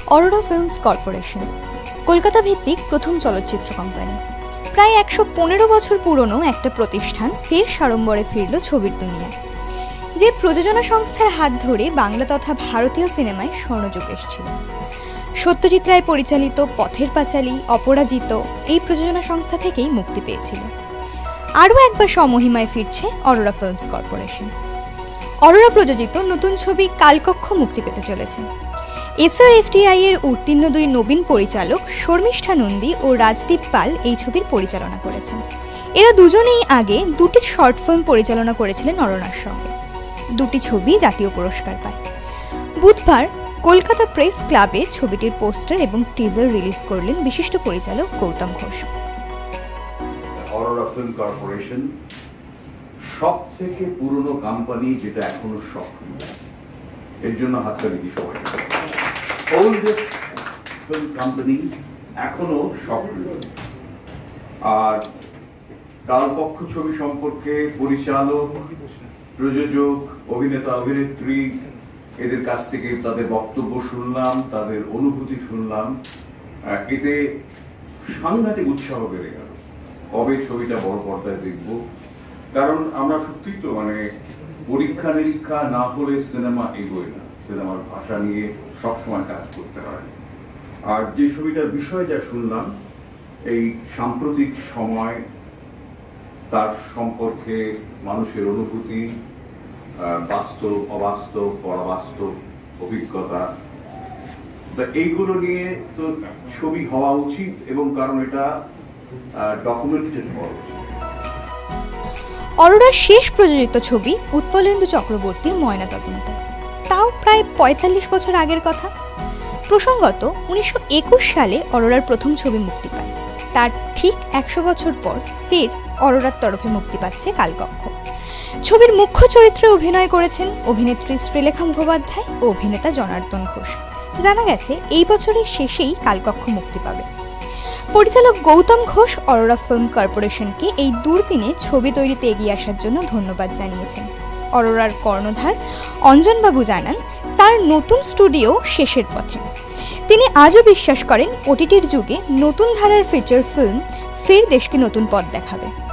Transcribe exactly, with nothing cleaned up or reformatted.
Arora films corporation Kolkata ভিত্তিক প্রথম চলচ্চিত্র কোম্পানি। প্রায় একশো পনেরো বছর পুরনো একটা প্রতিষ্ঠান ফের সাড়ম্বরে ফিরল ছবির দুনিয়ায়। যে প্রযোজনা সংস্থার হাত ধরে বাংলা তথা ভারতীয় সিনেমায় স্বর্ণযুগ এসেছিল। সত্যজিৎ রায় পরিচালিত পথের পাঁচালী, অপরাজিত এই প্রযোজনা সংস্থা থেকেই মুক্তি পেয়েছিল। আরও একবার স্বমহিমায় ফিরছে অরোরা ফিল্মস কর্পোরেশন। অরোরা প্রযোজিত নতুন ছবি কালকক্ষ মুক্তি পেতে চলেছে। এসআর এফটিআই এর উত্তীর্ণ দুই নবীন পরিচালক শর্মিষ্ঠা নন্দী ও রাজদীপ পাল এই ছবির পরিচালনা করেছেন। এরা দুজনেই আগে দুটি শর্ট ফিল্ম পরিচালনা করেছিলেন অরোরার সঙ্গে। দুটি ছবি জাতীয় পুরস্কার পায়। বুধবার কলকাতা প্রেস ক্লাবে ছবিটির পোস্টার এবং টিজার রিলিজ করলেন বিশিষ্ট পরিচালক গৌতম ঘোষ। অরোরা ফিল্ম কর্পোরেশন সব থেকে পুরনো কোম্পানি, যেটা এখনো সক্রিয়। এর জন্য হাততালি দিই সবাই। ওল্ডেস্ট ফিল্ম কোম্পানি, এখনো সক্রিয়। আর কালকক্ষ ছবি সম্পর্কে পরিচালক, প্রযোজক, অভিনেতা, অভিনেত্রী এদের কাছ থেকে তাদের বক্তব্য শুনলাম, তাদের অনুভূতি শুনলাম। এতে সাংঘাতিক উৎসাহ বেড়ে গেল। কবে ছবিটা বড় পর্দায় দেখব, কারণ আমরা সত্যিই তো মানে পরীক্ষা নিরীক্ষা না হলে সিনেমা এগোয় না। সিনেমার ভাষা নিয়ে সবসময় কাজ করতে হয়। আর যে ছবিটার বিষয় যা শুনলাম, এই সাম্প্রতিক সময় তার সম্পর্কে মানুষের অনুভূতি, বাস্তব, অবাস্তব, পরাবাস্তব অভিজ্ঞতা, এইগুলো নিয়ে তো ছবি হওয়া উচিত, এবং কারণ এটা ডকুমেন্টেড হওয়া উচিত। অরোরার শেষ প্রযোজিত ছবি উৎপলেন্দু চক্রবর্তীর ময়নাতদন্ত, তাও প্রায় পঁয়তাল্লিশ বছর আগের কথা। প্রসঙ্গত উনিশশো একুশ সালে অরোরার প্রথম ছবি মুক্তি পায়। তার ঠিক একশো বছর পর ফের অরোরার তরফে মুক্তি পাচ্ছে কালকক্ষ। ছবির মুখ্য চরিত্রে অভিনয় করেছেন অভিনেত্রী শ্রীলেখা মুখোপাধ্যায় ও অভিনেতা জনার্দন ঘোষ। জানা গেছে এই বছরের শেষেই কালকক্ষ মুক্তি পাবে। পরিচালক গৌতম ঘোষ অরোরা ফিল্ম কর্পোরেশনকে এই দুর্দিনে ছবি তৈরিতে এগিয়ে আসার জন্য ধন্যবাদ জানিয়েছেন। অরোরার কর্ণধার অঞ্জনবাবু জানান, তার নতুন স্টুডিও শেষের পথে। তিনি আজও বিশ্বাস করেন ওটিটির যুগে নতুন ধারার ফিচার ফিল্ম ফের দেশকে নতুন পথ দেখাবে।